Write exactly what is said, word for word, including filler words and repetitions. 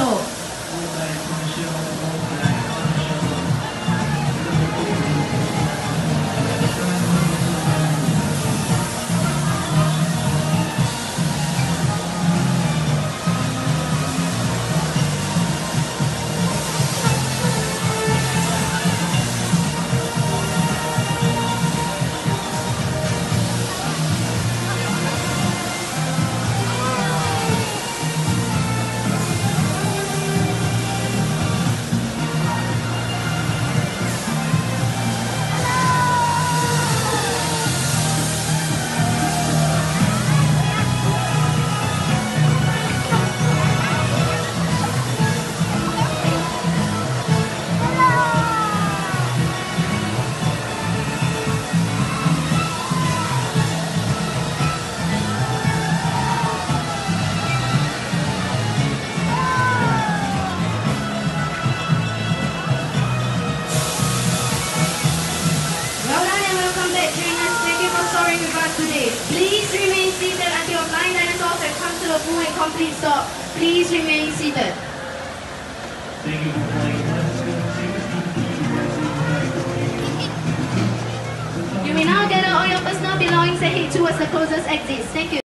ょう。Please remain seated until your flying dinosaurs have come to a full and complete stop. Please remain seated. Thank you for flying. You may now gather all your personal belongings and head towards the closest exits. Thank you.